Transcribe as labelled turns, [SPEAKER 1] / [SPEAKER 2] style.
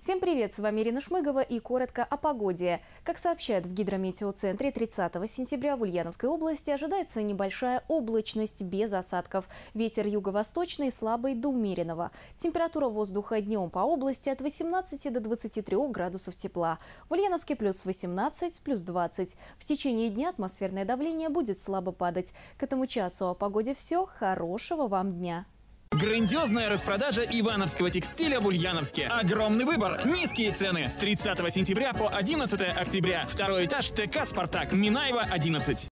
[SPEAKER 1] Всем привет! С вами Ирина Шмыгова и коротко о погоде. Как сообщают в гидрометеоцентре, 30 сентября в Ульяновской области ожидается небольшая облачность без осадков. Ветер юго-восточный слабый до умеренного. Температура воздуха днем по области от 18 до 23 градусов тепла. В Ульяновске плюс 18, плюс 20. В течение дня атмосферное давление будет слабо падать. К этому часу о погоде все. Хорошего вам дня!
[SPEAKER 2] Грандиозная распродажа ивановского текстиля в Ульяновске. Огромный выбор, низкие цены. С 30 сентября по 11 октября. Второй этаж ТК «Спартак», Минаева, 11.